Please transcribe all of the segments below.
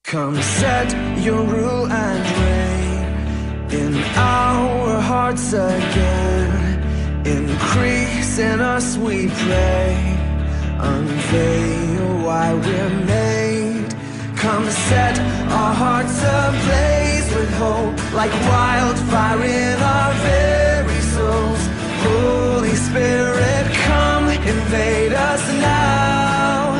Come set your rule and reign in our hearts again. Increase in us, we pray. Unveil why we're made. Come set our hearts ablaze with hope, like wildfire in our very souls. Holy Spirit, come invade us now.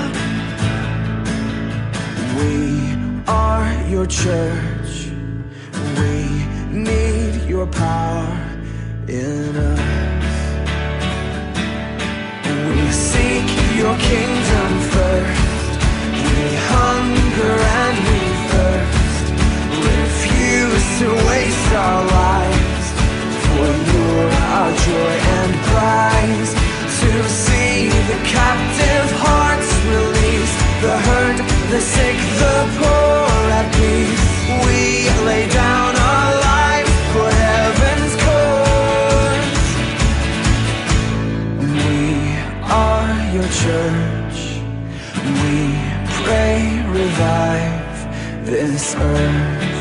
We are your church. We need your power in us. We seek your kingdom first. We hunger and we thirst. Refuse to waste our lives, for you're our joy and prize. To see the captive hearts released, the hurt, the sick, the poor at peace. We lay down our lives for heaven's cause. We are your church. We pray, revive this earth.